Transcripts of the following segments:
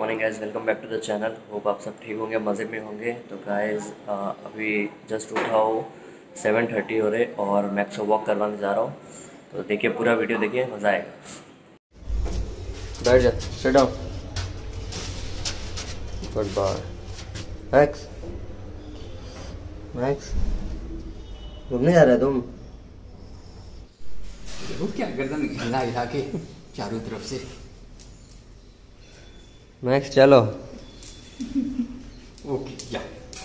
Morning guys, welcome back to the channel. Hope आप सब ठीक होंगे, मज़े में होंगे। तो गाइज अभी जस्ट उठा हो 7:30 हो रहे और मैक्स को वॉक करवाने जा रहा हूँ। तो देखिए, पूरा वीडियो देखिए, मज़ा आएगा। बैठ जा, sit down. Good boy Max. Max घूमने जा रहे हो तुम? वो क्या गर्दन हिला हिला के चारों तरफ से। मैक्स चलो। Okay yeah.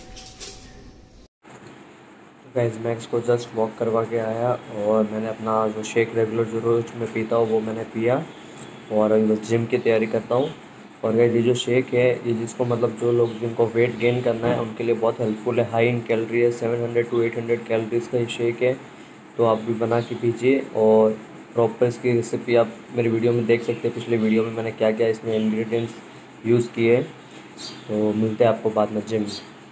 गाइज मैक्स को जस्ट वॉक करवा के आया और मैंने अपना जो शेक रेगुलर जो रोज़ में पीता हूँ वो मैंने पिया और अभी बस जिम की तैयारी करता हूँ। और गाइज ये जो शेक है ये जिसको मतलब जो लोग जिनको वेट गेन करना है उनके लिए बहुत हेल्पफुल है। हाई इन कैलोरी है, 700 to 800 कैलोरीज का ये शेक है। तो आप भी बना के पीजिए और प्रॉपर इसकी रेसिपी आप मेरी वीडियो में देख सकते हैं। पिछले वीडियो में मैंने क्या क्या इसमें इंग्रेडिएंट्स यूज़ किए। तो मिलते हैं आपको बाद में जिम।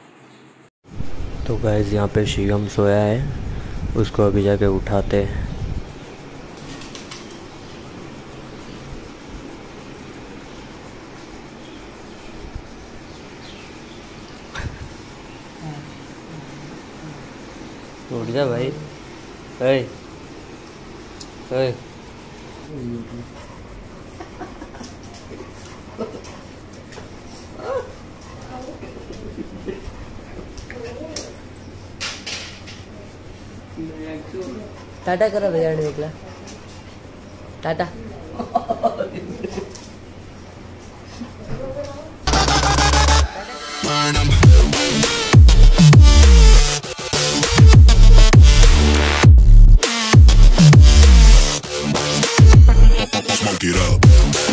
तो गाइज़ यहाँ पे शिवम सोया है, उसको अभी जाके उठाते हैं। उठ जा भाई। hey. Hey. टाटा करा भैया ने निकला tata. Get up.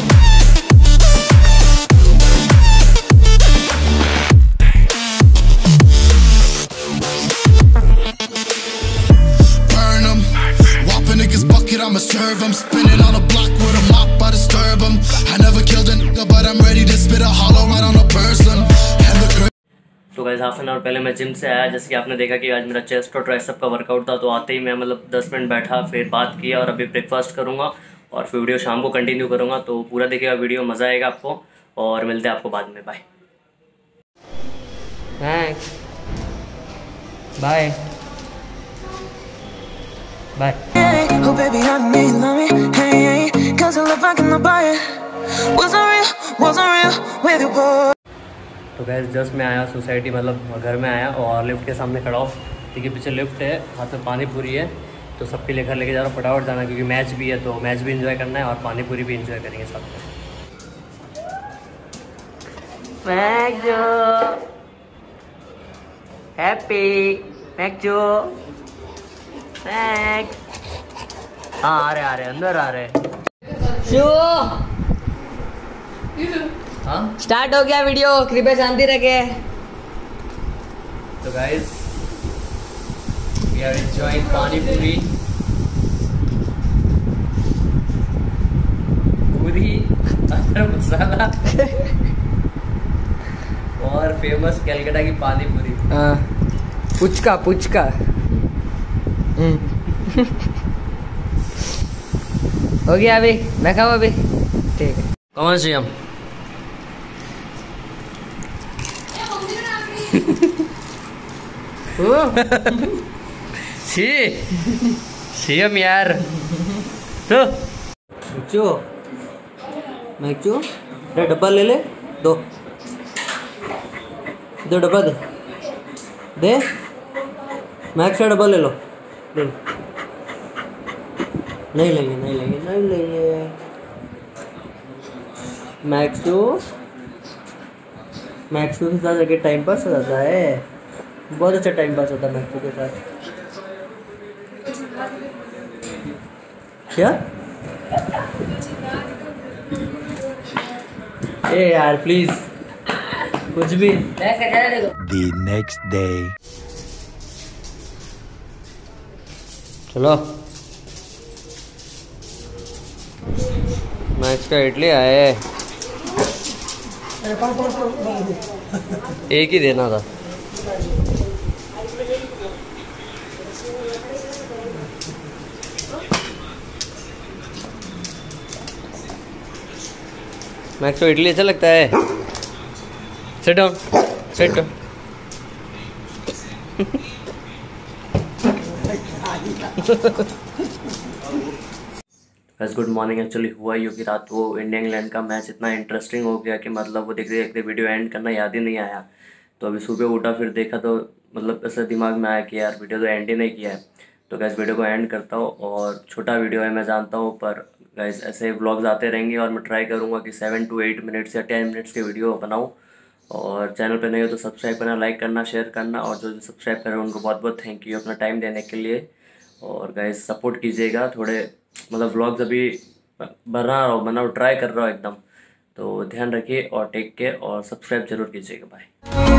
Burn 'em. Whop a nigga's bucket, I'ma serve 'em. Spinning on a block with a mop, I disturb 'em. I never killed a nigga, but I'm ready to spit a hollow right on a person. तो guys half an hour पहले मैं gym से आया। जैसे कि आपने देखा कि आज मेरा चेस्ट और ट्राइसेप का वर्कआउट था। तो आते ही मैं मतलब 10 मिनट बैठा, फिर बात किया और अभी ब्रेकफास्ट करूँगा और फिर वीडियो शाम को कंटिन्यू करूँगा। तो पूरा देखिएगा वीडियो, मज़ा आएगा आपको और मिलते हैं आपको बाद में। Bye bye bye. तो गैस जस्ट मैं आया सोसाइटी, मतलब घर में आया और लिफ्ट के सामने खड़ा हूँ। देखिए पीछे लिफ्ट है, हाथ में पानी पूरी है। तो सबके लिए घर लेके जा रहा हूँ, फटाफट जाना क्योंकि मैच भी है। तो मैच भी एंजॉय करना है और पानी पूरी भी एंजॉय करेंगे साथ में। हैप्पी हाँ आ रहे अंदर आ रहे। हाँ स्टार्ट हो गया वीडियो, कृपया शांति रखे। तो गाइस वी आर एंजॉयिंग पानी पूरी, पूरी अंदर मसाला और फेमस कलकत्ता की पानी पूरी। पुचका पुचका। हो गया अभी, मैं खाऊं अभी, ठीक है। कौन सी हम सी हम यार। तो मैक्चू डब्बा ले ले, दो डब्बा दे मैक्स का डब्बा ले लो। नहीं लेंगे मैक्सू के साथ अगर टाइम पास हो जाता है, बहुत अच्छा टाइम पास होता है मैक्सू के साथ। क्या ए यार प्लीज कुछ भी। The next day. चलो मैक्स का इडली आए, एक ही देना था। मैक्स को इडली अच्छा लगता है। Sit down, sit down. बस गुड मॉर्निंग। एक्चुअली हुआ ही कि रात को इंडिया इंग्लैंड का मैच इतना इंटरेस्टिंग हो गया कि मतलब वो देखते देखते वीडियो एंड करना याद ही नहीं आया। तो अभी सुबह उठा फिर देखा तो मतलब ऐसे दिमाग में आया कि यार वीडियो तो एंड ही नहीं किया है। तो गैस वीडियो को एंड करता हूँ। और छोटा वीडियो है मैं जानता हूँ, पर गैस ऐसे व्लॉग्स आते रहेंगे और मैं ट्राई करूँगा कि 7 to 8 मिनट्स या 10 मिनट्स के वीडियो बनाऊँ। और चैनल पे नहीं हो तो सब्सक्राइब करना, लाइक करना, शेयर करना। और जो जो सब्सक्राइब कर रहे हैं उनको बहुत बहुत थैंक यू अपना टाइम देने के लिए। और गाइस सपोर्ट कीजिएगा थोड़े, मतलब व्लॉग्स अभी बना रहा हूँ, बनाओ ट्राई कर रहा हूँ एकदम। तो ध्यान रखिए और टेक केयर और सब्सक्राइब जरूर कीजिएगा। बाय।